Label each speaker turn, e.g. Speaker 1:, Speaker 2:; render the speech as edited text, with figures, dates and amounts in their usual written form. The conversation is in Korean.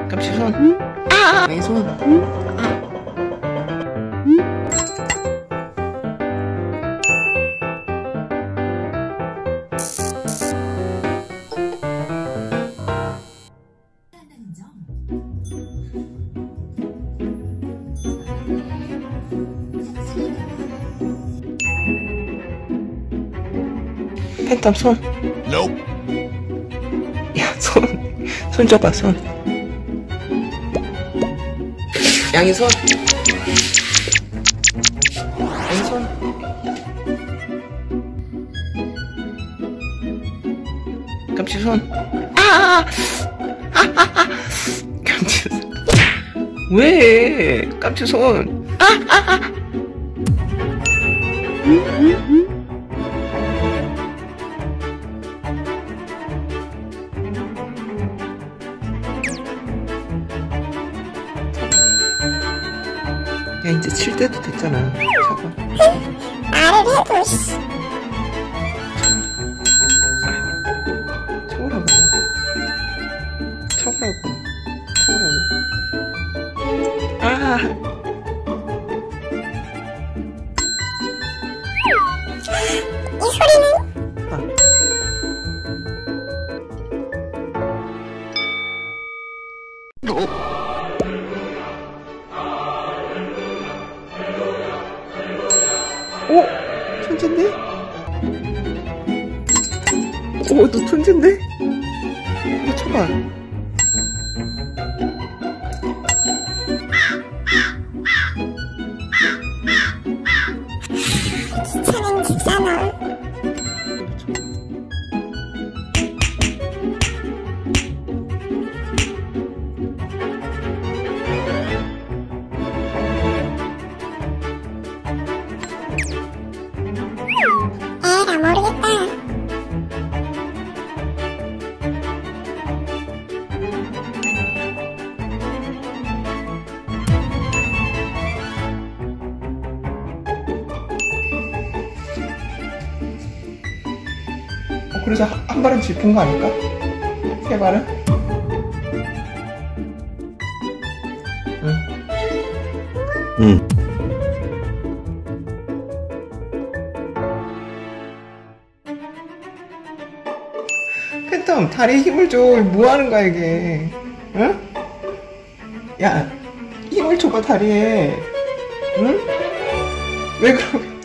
Speaker 1: 깜치 손. 아! 왼손. 아. 팬텀 손. 야, 손 줘봐, 손. 양이 손. 양이 손. 깜치 손. 깜치 손. 왜? 깜치 손. 야, 이제 칠 때도 됐잖아. 사과.
Speaker 2: 말을 해도 씨.
Speaker 1: 쳐보라고. 아!
Speaker 2: 이 소리는?
Speaker 1: 아. 오! 천재인데? 오, 너 천재인데? 이거 쳐봐.
Speaker 2: 귀찮은 집사놈. 에라 모르겠다.
Speaker 1: 그래서 한 발은 짚은 거 아닐까? 세 발은? 응. 팬텀, 다리에 힘을 줘. 뭐 하는 거야, 이게? 응? 야, 힘을 줘봐, 다리에. 응? 왜 그러게?